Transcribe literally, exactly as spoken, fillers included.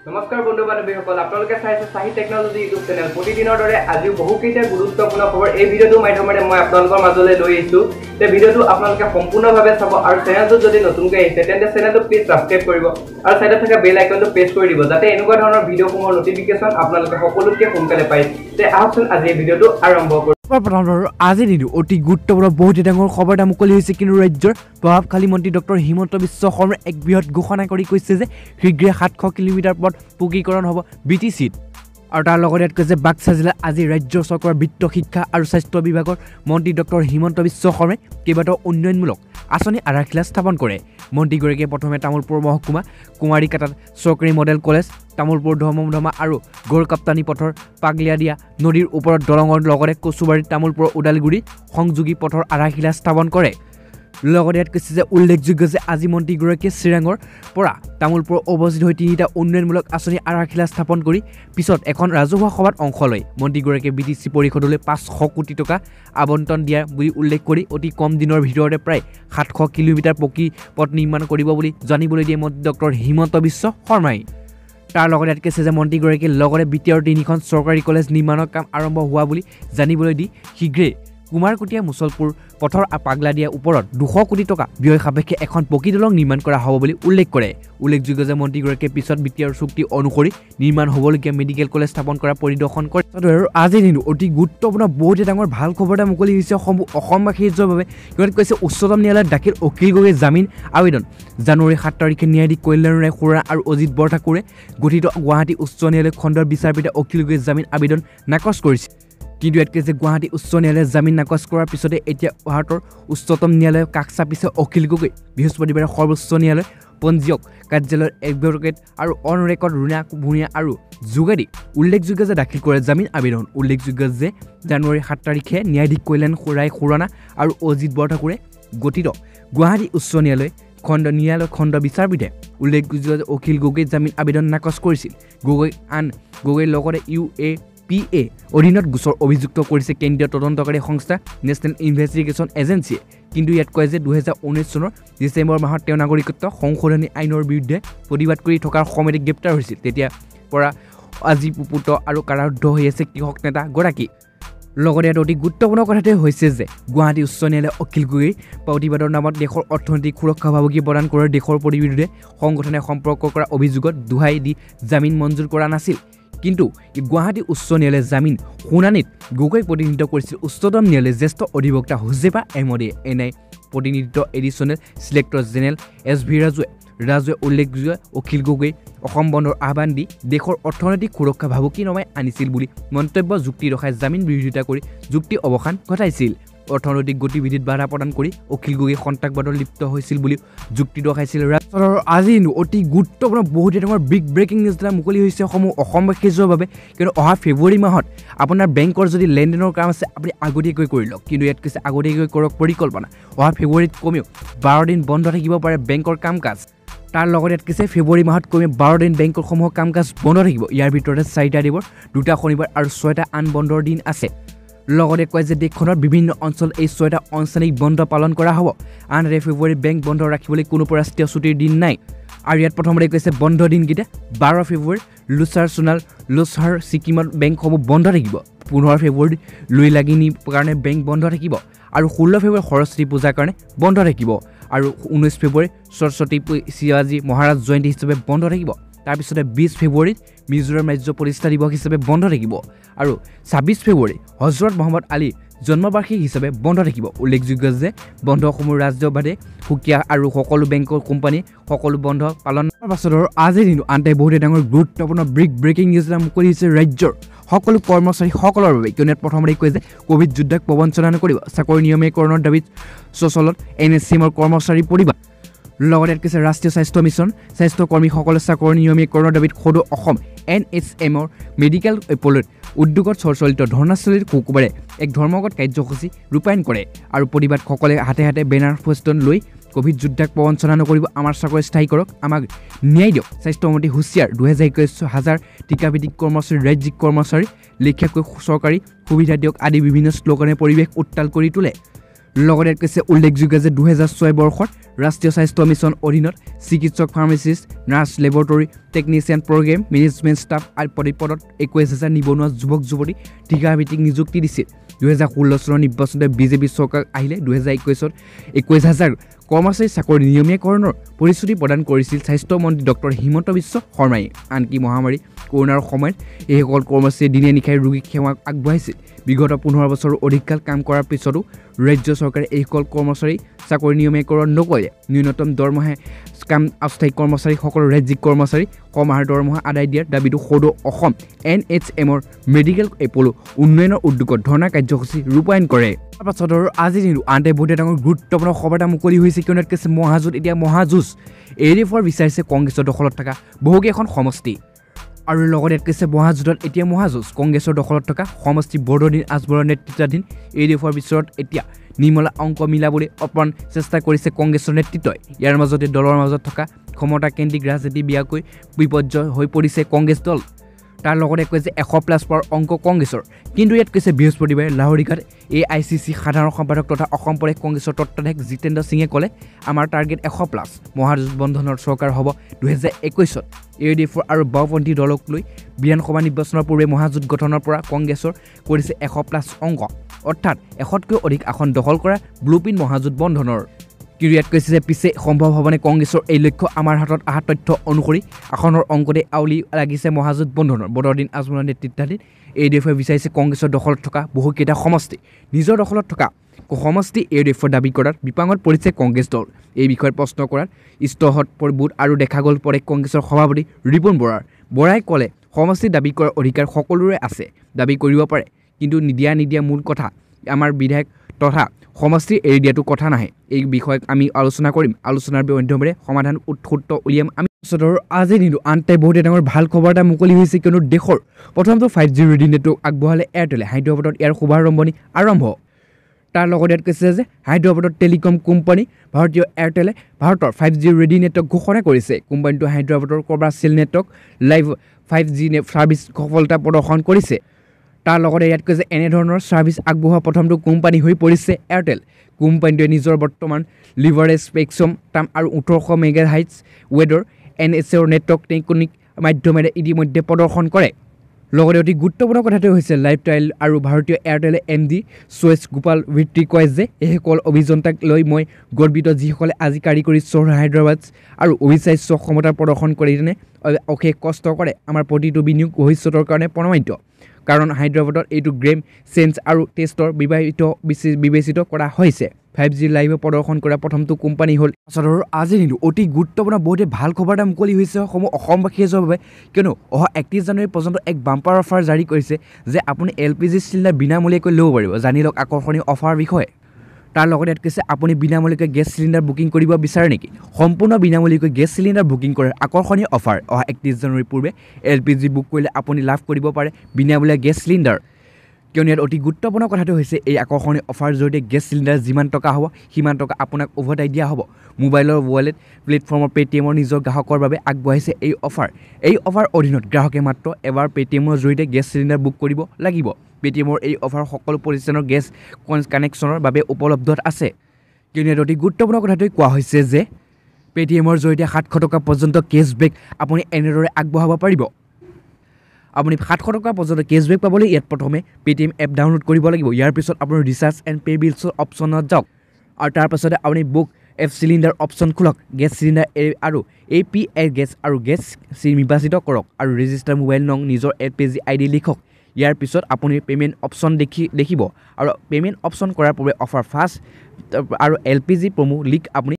নমস্কাৰ বন্ধু বান্ধৱীসকল, আপোনালোকে চাইছে চাহি টেকনলজি ইউটিউব চেনেল। প্ৰতিদিনৰ দৰে আজিও বহুকেইটা গুৰুত্বপূৰ্ণ খবৰ এই ভিডিঅ'টোৰ মাধ্যমেৰে মই আপোনালোকৰ মাজলৈ লৈ আহিছোঁ। এই ভিডিঅ'টো আপোনালোকে সম্পূৰ্ণভাৱে চাব আৰু চেনেলটো যদি নতুনকৈ আহিছে তেন্তে চেনেলটো প্লিজ ছাবস্ক্ৰাইব কৰিব আৰু ছাইডত থকা বেল আইকনটো প্ৰেছ কৰি দিব যাতে এনেকুৱা ধৰণৰ ভিডিঅ'সমূহৰ নটিফিকেশ্যন আপোনালোকে সকলোতকৈ সোনকালে পায়। তে আহকচোন আজি এই ভিডিঅ'টো আৰম্ভ কৰোঁ। আজি দিনটো অতি গুৰুত্বপূৰ্ণ বহুতে ডাঙৰ খবৰ এটা মুকলি হৈছে। কিন্তু ৰাজ্যৰ প্ৰভাৱশালী মন্ত্ৰী ডক্টৰ হিমন্ত বিশ্ব শৰ্মাই এক বৃহৎ ঘোষণা কৰি কৈছে যে শীঘ্ৰে সাতশ কিলোমিটাৰ পথ পকীকৰণ হ'ব বি টি চিত। আৰু তাৰ লগতে ইয়াত কৈছে বাক্সা জিলাত আজি ৰাজ্য চৰকাৰৰ বিত্ত শিক্ষা আৰু স্বাস্থ্য বিভাগৰ মন্ত্ৰী ডক্টৰ হিমন্ত বিশ্ব শৰ্মাই কেইবাটাও উন্নয়নমূলক আঁচনি আধাৰশিলা স্থাপন কৰে। মন্ত্ৰীগৰাকীয়ে প্ৰথমে তামোলপুৰ মহকুমা কুমাৰীকাটাত চৰকাৰী মডেল কলেজ, তামোলপুৰ ধৰ্মধমা আৰু গড়কাপ্তানী পথৰ পাগলিয়াদিয়া নদীৰ ওপৰত দলঙৰ লগতে কচুবাৰীত তামোলপুৰ ওদালগুৰি সংযোগী পথৰ আধাৰশিলা স্থাপন কৰে। লগতে ইয়াত কৈছে যে উল্লেখযোগ্য যে আজি মন্ত্ৰীগৰাকীয়ে চিৰাঙৰ পৰা তামোলপুৰ অৱস্থিত হৈ তিনিটা উন্নয়নমূলক আঁচনি আধাৰশিলা স্থাপন কৰি পিছত এখন ৰাজহুৱা সভাত অংশ লয়। মন্ত্ৰীগৰাকীয়ে বি টি চি পৰিষদলৈ পাঁচশ কোটি টকা আবণ্টন দিয়াৰ বুলি উল্লেখ কৰি অতি কম দিনৰ ভিতৰতে প্ৰায় সাতশ কিলোমিটাৰ পকী পথ নিৰ্মাণ কৰিব বুলি জানিবলৈ দিয়ে মন্ত্ৰী ডক্টৰ হিমন্ত বিশ্ব শৰ্মাই। তাৰ লগতে ইয়াত কৈছে যে মন্ত্ৰীগৰাকীয়ে লগতে বিটিআৰ তিনিখন চৰকাৰী কলেজ নিৰ্মাণৰ কাম আৰম্ভ হোৱা বুলি জানিবলৈ দি শীঘ্ৰেই কুমাৰকুটীয়া মুছলপুৰ পথৰ পাগলাদিয়াৰ ওপৰত দুশ কোটি টকা ব্যয় সাপেক্ষে এখন পকী দলং নিৰ্মাণ কৰা হ'ব বুলি উল্লেখ কৰে। উল্লেখযোগ্য যে মন্ত্ৰীগৰাকীয়ে পিছত বিটিআৰ চুক্তি অনুসৰি নিৰ্মাণ হ'বলগীয়া মেডিকেল কলেজ স্থাপন কৰা পৰিদৰ্শন কৰে। আৰু আজিৰ দিনটো অতি গুৰুত্বপূৰ্ণ বহুতে ডাঙৰ ভাল খবৰ এটা মুকলি হৈছে অসমবাসীৰ বাবে। সিহঁতে কৈছে উচ্চতম ন্যায়ালয়ত দাখিল অখিল গগৈৰ জামিন আবেদন জানুৱাৰী সাত তাৰিখে ন্যায়াধীশ কল্যাণ ৰায় খুৰা আৰু অজিত বৰঠাকুৰে গঠিত গুৱাহাটী উচ্চ ন্যায়ালয় খণ্ডৰ বিচাৰপীঠে অখিল গগৈৰ জামিন আবেদন নাকচ কৰিছে। কিন্তু ইয়াত কৈছে গুৱাহাটী উচ্চ ন্যায়ালয়ে জামিন নাকচ কৰাৰ পিছতে এতিয়া ভাৰতৰ উচ্চতম ন্যায়ালয়ৰ কাষ চাপিছে অখিল গগৈ। বৃহস্পতিবাৰে সৰ্বোচ্চ ন্যায়ালয় পঞ্জীয়ক কাৰ্যালয়ৰ এডভোকেট আৰু অন ৰেকৰ্ড ৰুণা ভূঞা আৰু যোগেদি উল্লেখযোগ্য যে দাখিল কৰে জামিন আবেদন। উল্লেখযোগ্য যে জানুৱাৰী সাত তাৰিখে ন্যায়াধীশ কল্যাণ ৰায় খুৰানা আৰু অজিত বৰঠাকুৰে গঠিত গুৱাহাটী উচ্চ ন্যায়ালয় খণ্ড ন্যায়ালয় খণ্ড বিচাৰপীঠে উল্লেখযোগ্য যে অখিল গগৈৰ জামিন আবেদন নাকচ কৰিছিল। গগৈ আন গগৈৰ লগতে ইউ এ পি এ অধীনত গোচৰ অভিযুক্ত কৰিছে কেন্দ্ৰীয় তদন্তকাৰী সংস্থা নেশ্যনেল ইনভেষ্টিগেশ্যন এজেঞ্চিয়ে। কিন্তু ইয়াত কয় যে দুহেজাৰ ঊনৈছ চনৰ ডিচেম্বৰ মাহত তেওঁ নাগৰিকত্ব সংশোধনী আইনৰ বিৰুদ্ধে প্ৰতিবাদ কৰি থকাৰ সময়তে গ্ৰেপ্তাৰ হৈছিল। তেতিয়াৰ পৰা আজি পুপুত আৰু কাৰাৰুদ্ধ হৈ আছে কৃষক নেতাগৰাকী। লগতে ইয়াত অতি গুৰুত্বপূৰ্ণ কথাটোৱে হৈছে যে গুৱাহাটী উচ্চ ন্যায়ালয়ে অখিল গগৈৰ প্ৰতিবাদৰ নামত দেশৰ অৰ্থনৈতিক সুৰক্ষা ভাবুকি প্ৰদান কৰাৰ দেশৰ বিৰুদ্ধে সংগঠনে সম্পৰ্ক কৰা অভিযোগত দোহাই দি জামিন মঞ্জুৰ কৰা নাছিল। কিন্তু গুৱাহাটী উচ্চ ন্যায়ালয়ে জামিন শুনানিত গগৈক প্ৰতিনিধিত্ব কৰিছিল উচ্চতম ন্যায়ালয়ৰ জ্যেষ্ঠ অধিবক্তা হুজেফা এহমদে। এনে প্ৰতিনিধিত্ব additional solicitor general S V ৰাজুৱে ৰাজুৱে উল্লেখযোগ্য অখিল গগৈ অসম বন্ধৰ আহ্বান দি দেশৰ অৰ্থনৈতিক সুৰক্ষা ভাবুকি নমাই আনিছিল বুলি মন্তব্য যুক্তি ৰখাই জামিন বিৰোধিতা কৰি যুক্তি অৱসান ঘটাইছিল। অৰ্থনৈতিক গতিবিধিত বাধা প্ৰদান কৰি অখিল গগৈ সন্ত্ৰাসবাদত লিপ্ত হৈছিল বুলি যুক্তি দৰ্শাইছিল। আজি অতি গুৰুত্বপূৰ্ণ বহুতে ডাঙৰ বিগ ব্ৰেকিং নিউজ এটা মুকলি হৈছে সমূহ অসমবাসীৰ বাবে। কিন্তু অহা ফেব্ৰুৱাৰী মাহত আপোনাৰ বেংকৰ যদি লেনদেনৰ কাম আছে আপুনি আগতীয়াকৈ কৰি লওক। কিন্তু ইয়াত কৈছে আগতীয়াকৈ কৰক পৰিকল্পনা। অহা ফেব্ৰুৱাৰীত কমেও বাৰ দিন বন্ধ থাকিব পাৰে বেংকৰ কাম কাজ। তাৰ লগতে ইয়াত কৈছে ফেব্ৰুৱাৰী মাহত কমেও বাৰ দিন বেংকৰসমূহৰ কাম কাজ বন্ধ থাকিব। ইয়াৰ ভিতৰতে চাৰিটা দিৱস, দুটা শনিবাৰ আৰু ছয়টা আন বন্ধৰ দিন আছে। লগতে কয় যে দেশখনৰ বিভিন্ন অঞ্চলত এই ছয়টা আনুষ্ঠানিক বন্ধ পালন কৰা হ'ব। আনহাতে ফেব্ৰুৱাৰীত বেংক বন্ধ ৰাখিবলৈ কোনো ৰাষ্ট্ৰীয় ছুটিৰ দিন নাই। আৰু ইয়াত প্ৰথমতে কৈছে বন্ধ দিনকেইটা বাৰ ফেব্ৰুৱাৰী লোচাৰ সোণাল লোচাৰ ছিকিমত বেংকসমূহ বন্ধ থাকিব। পোন্ধৰ ফেব্ৰুৱাৰীত লুই লাগিনীৰ কাৰণে বেংক বন্ধ থাকিব আৰু ষোল্ল ফেব্ৰুৱাৰী সৰস্বতী পূজাৰ কাৰণে বন্ধ থাকিব। আৰু ঊনৈছ ফেব্ৰুৱাৰী সৰস্বতী শিৱাজী মহাৰাজ জয়ন্তী হিচাপে বন্ধ থাকিব। তাৰপিছতে বিছ ফেব্ৰুৱাৰীত মিজোৰাম ৰাজ্য প্ৰতিষ্ঠা দিৱস হিচাপে বন্ধ থাকিব আৰু ছাব্বিছ ফেব্ৰুৱাৰী হজৰত মহম্মদ আলী জন্মবাৰ্ষিকী হিচাপে বন্ধ থাকিব। উল্লেখযোগ্য যে বন্ধসমূহ ৰাজ্যবাদে সুকীয়া আৰু সকলো বেংকৰ কোম্পানী সকলো বন্ধ পালন পাছত আজিৰ দিনটো আনহাতে বহুতে ডাঙৰ গুৰুত্বপূৰ্ণ বিগ ব্ৰেকিং নিউজ এটা মুকলি হৈছে ৰাজ্যৰ সকলো কৰ্মচাৰীসকলৰ বাবে। কিয়নো ইয়াত প্ৰথমতে কয় যে কোভিড যোদ্ধাক প্ৰবঞ্চনা নকৰিব, চাকৰি নিয়মীকৰণৰ দাবীত চচলত এন এছ চি এমৰ কৰ্মচাৰী পৰিবাৰ। লগতে ইয়াত কৈছে ৰাষ্ট্ৰীয় স্বাস্থ্য মিছন স্বাস্থ্যকৰ্মীসকলে চাকৰি নিয়মীকৰণৰ দাবীত সদৌ অসম এন এইচ এমৰ মেডিকেল এপ'লত উদ্যোগত চলিত ধৰ্ণাস্থলীত শুকুৰবাৰে এক ধৰ্মঘট কাৰ্যসূচী ৰূপায়ণ কৰে। আৰু প্ৰতিবাদসকলে হাতে হাতে বেনাৰ ফেষ্টন লৈ কোভিড যোদ্ধাক প্ৰবঞ্চনা নকৰিব, আমাৰ চাকৰি স্থায়ী কৰক, আমাক ন্যায় দিয়ক, স্বাস্থ্যমন্ত্ৰী হুঁচিয়াৰ দুহেজাৰ একৈছ হাজাৰ টীকাভিত্তিক কৰ্মচাৰী ৰাজ্যিক কৰ্মচাৰী লেখীয়াকৈ চৰকাৰী সুবিধা দিয়ক আদি বিভিন্ন শ্লোগানে পৰিৱেশ উত্তাল কৰি তোলে। লগতে ইয়াত কৈছে উল্লেখযোগ্য যে দুহেজাৰ ছয় বৰ্ষত ৰাষ্ট্ৰীয় স্বাস্থ্য মিছন অধীনত চিকিৎসক pharmacist nurse laboratory technician program management staff আদি পদত একৈছ হাজাৰ নিবনুৱা যুৱক যুৱতী ঠিকাভিত্তিক নিযুক্তি দিছিল দুহেজাৰ ষোল্ল চনৰ নিৰ্বাচনতে বিজেপি চৰকাৰ আহিলে দুহেজাৰ একৈছত একৈছ হাজাৰ কৰ্মচাৰী চাকৰি নিয়মীয়াকৰণৰ প্ৰতিশ্ৰুতি প্ৰদান কৰিছিল স্বাস্থ্যমন্ত্ৰী ডক্টৰ হিমন্ত বিশ্ব শৰ্মাই আনকি মহামাৰী কৰোণাৰ সময়ত এইসকল কৰ্মচাৰীয়ে দিনে নিশাই ৰোগীক সেৱা আগবঢ়াইছিল বিগত পোন্ধৰ বছৰৰ অধিককাল কাম কৰাৰ পিছতো ৰাজ্য চৰকাৰে এইসকল কৰ্মচাৰী চাকৰি নিয়মীয়াকৰণ নকৰিলে ন্যূনতম দৰমহাই কাম অস্থায়ী কৰ্মচাৰীসকলৰ ৰাজ্যিক কৰ্মচাৰী কমাৰ দৰমহা আদায় দিয়াৰ দাবীটো সদৌ অসম এন এইচ এমৰ মেডিকেল এপলো উন্নয়নৰ উদ্যোগত ধৰ্ণা কাৰ্যসূচী ৰূপায়ণ কৰে তাৰপাছত আৰু আজি দিনটো আনতে বহুতে ডাঙৰ গুৰুত্বপূৰ্ণ খবৰ এটা মুকলি হৈছে কিয়নো ইয়াত কৈছে মহাযুঁজ এতিয়া মহাযুঁজ এ ডি এফৰ বিচাৰিছে কংগ্ৰেছৰ দখলত থকা বহুকেইখন সমষ্টি আৰু লগতে ইয়াত কৈছে মহাযুঁজত এতিয়া মহাযুঁজ কংগ্ৰেছৰ দখলত থকা সমষ্টি বৰদিন আজমলৰ নেতৃত্বাধীন এ ডি এফৰ বিচৰত এতিয়া নিৰ্মলা অংক মিলাবলৈ অপ্ৰাণ চেষ্টা কৰিছে কংগ্ৰেছৰ নেতৃত্বই ইয়াৰ মাজতে দলৰ মাজত থকা ক্ষমতাকেন্দ্ৰিক ৰাজনীতি বিয়াকৈ বিপৰ্যয় হৈ পৰিছে কংগ্ৰেছ দল তাৰ লগতে কৈছে এশ প্লাছ পাৱাৰ অংক কংগ্ৰেছৰ কিন্তু ইয়াত কৈছে বৃহস্পতিবাৰে Lahorighat A I C C সাধাৰণ সম্পাদক তথা অসম প্ৰদেশ কংগ্ৰেছৰ তত্ত্বাধায়ক জিতেন্দ্ৰ সিঙে ক'লে আমাৰ টাৰ্গেট এশ প্লাছ মহাযুঁজ বন্ধনৰ চৰকাৰ হ'ব দুহেজাৰ একৈছত এ ডি এফৰ আৰু বাওঁপন্থী দলক লৈ বিধানসভা নিৰ্বাচনৰ পূৰ্বে মহাযুঁজ গঠনৰ পৰা কংগ্ৰেছৰ কৰিছে এশ প্লাছ অংক অৰ্থাৎ এশতকৈ অধিক আসন দখল কৰা ব্লুপ্ৰিণ্ট মহাযুঁজ বন্ধনৰ কিন্তু ইয়াত কৈছে যে পিছে সম্ভৱ হ'বনে কংগ্ৰেছৰ এই লক্ষ্য আমাৰ হাতত অহা তথ্য অনুসৰি আসনৰ অংকতে আউলি লাগিছে মহাযুঁজ বন্ধনৰ বদৰদিন আজমলৰ নেতৃত্বাধীন এ ডি এফে বিচাৰিছে কংগ্ৰেছৰ দখলত থকা বহুকেইটা সমষ্টি নিজৰ দখলত থকা সমষ্টি এ ডি এফৰ দাবী কৰাত বিপাঙত পৰিছে কংগ্ৰেছ দল এই বিষয়ত প্ৰশ্ন কৰাত ইষ্টহত বুধ আৰু দেখা গ'ল প্ৰদেশ কংগ্ৰেছৰ সভাপতি ৰিপুণ বৰাৰ বৰাই ক'লে সমষ্টি দাবী কৰাৰ অধিকাৰ সকলোৰে আছে দাবী কৰিব পাৰে কিন্তু নিদিয়া নিদিয়া মূল কথা আমাৰ বিধায়ক তথা সমষ্টি এৰি দিয়াটো কথা নাহে এই বিষয়ক আমি আলোচনা কৰিম আলোচনাৰ মাধ্যমেৰে সমাধান উৎসুত্ত উলিয়াম আমি আজি দিনটো আনতে বহুতে ডাঙৰ ভাল খবৰ এটা মুকলি হৈছে কিয়নো দেশৰ প্ৰথমটো ফাইভ জি ৰেডি নেটৱৰ্ক আগবঢ়ালে এয়াৰটেলে হায়দৰাবাদত ইয়াৰ শুভাৰম্ভণি আৰম্ভ তাৰ লগতে ইয়াত কৈছে যে হায়দৰাবাদৰ টেলিকম কোম্পানী ভাৰতীয় এয়াৰটেলে ভাৰতৰ ফাইভ জি ৰেডি নেটৱৰ্ক ঘোষণা কৰিছে কোম্পানীটো হায়দৰাবাদৰ commercial network live five G service সফলতা প্ৰদৰ্শন কৰিছে তাৰ লগতে ইয়াত কৈছে এনেধৰণৰ ছাৰ্ভিচ আগবঢ়োৱা প্ৰথমটো কোম্পানী হৈ পৰিছে এয়াৰটেল কোম্পানীটোৱে নিজৰ বৰ্তমান লিভাৰেজ স্পেকট্ৰাম টাম আৰু ওঠৰশ মেগা হাইটছ ৱেডৰ এন এছ এৰ নেটৱৰ্ক টেকনিক মাধ্যমেৰে ইতিমধ্যে প্ৰদৰ্শন কৰে লগতে অতি গুৰুত্বপূৰ্ণ কথাটো হৈছে লাইফ টাইল আৰু ভাৰতীয় এয়াৰটেলে এম ডি চৈছ গোপাল ভিত্তি কয় যে এইসকল অভিযন্তাক লৈ মই গৰ্বিত যিসকলে আজি কাৰিকৰী চহৰ হায়দৰাবাদ আৰু অবিশ্বাস্য ক্ষমতা প্ৰদৰ্শন কৰি তেনে অশেষ কষ্ট কৰে আমাৰ প্ৰতিটো বিনিয়োগ ভৱিষ্যতৰ কাৰণে প্ৰমাণিত কাৰণ হায়দৰাবাদত এইটো গেম চেঞ্জ আৰু টেষ্টৰ বিবাহিত বিবেচিত কৰা হৈছে ফাইভ জি লাইভ প্ৰদৰ্শন কৰা প্ৰথমটো কোম্পানী হ'ল আচলতে আজি দিনটো অতি গুৰুত্বপূৰ্ণ বহুতে ভাল খবৰ এটা মুকলি হৈছে সমূহ অসমবাসীৰ বাবে কিয়নো অহা একত্ৰিছ জানুৱাৰী পৰ্যন্ত এক বাম্পাৰ অফাৰ জাৰি কৰিছে যে আপুনি এল পি জি চিলিণ্ডাৰ বিনামূলীয়াকৈ ল'ব পাৰিব জানি লওক আকৰ্ষণীয় অফাৰ বিষয়ে তাৰ লগতে ইয়াত কৈছে আপুনি বিনামূলীয়াকৈ গেছ চিলিণ্ডাৰ বুকিং কৰিব বিচাৰে নেকি সম্পূৰ্ণ বিনামূলীয়াকৈ গেছ চিলিণ্ডাৰ বুকিং কৰাৰ আকৰ্ষণীয় অফাৰ অহা একত্ৰিছ জানুৱাৰীৰ পূৰ্বে এল পি জি বুক কৰিলে আপুনি লাভ কৰিব পাৰে বিনামূলীয়া গেছ চিলিণ্ডাৰ কিয়নো ইয়াত অতি গুৰুত্বপূৰ্ণ কথাটো হৈছে এই আকৰ্ষণীয় অফাৰ জৰিয়তে গেছ চিলিণ্ডাৰ যিমান টকা হ'ব সিমান টকা আপোনাক উভতাই দিয়া হ'ব মোবাইলৰ ৱালেট প্লেটফৰ্মৰ পে'টিএমৰ নিজৰ গ্ৰাহকৰ বাবে আগবঢ়াইছে এই অফাৰ এই অফাৰ অধীনত গ্ৰাহকে মাত্ৰ এবাৰ পে'টিএমৰ জৰিয়তে গেছ চিলিণ্ডাৰ বুক কৰিব লাগিব পে'টিএমৰ এই অফাৰ সকলো প্ৰতিষ্ঠানৰ গেছ কানেকশ্যনৰ বাবে উপলব্ধ আছে কিয়নো ইয়াত অতি গুৰুত্বপূৰ্ণ কথাটোৱে কোৱা হৈছে যে পে'টিএমৰ জৰিয়তে সাতশ টকা পৰ্যন্ত কেছবেক আপুনি এনেদৰে আগবঢ়াব পাৰিব আপুনি সাতশ টকা পৰ্যন্ত কেছবেক পাবলৈ ইয়াত প্ৰথমে পে'টিএম এপ ডাউনলোড কৰিব লাগিব ইয়াৰ পিছত আপুনি ৰিচাৰ্জ এণ্ড পে' বিলছৰ অপশ্যনত যাওক আৰু তাৰ পাছতে আপুনি বুক এফ চিলিণ্ডাৰ অপশ্যন খোলক গেছ চিলিণ্ডাৰ আৰু এ পি এল গেছ আৰু গেছ নিৰ্বাচিত কৰক আৰু ৰেজিষ্টাৰ মোবাইল নং নিজৰ L P G I D লিখক ইয়াৰ পিছত আপুনি পে'মেণ্ট অপশ্যন দেখি দেখিব আৰু পে'মেণ্ট অপশ্যন কৰাৰ পূৰ্বে অফাৰ ফাষ্ট আৰু L P G promo link আপুনি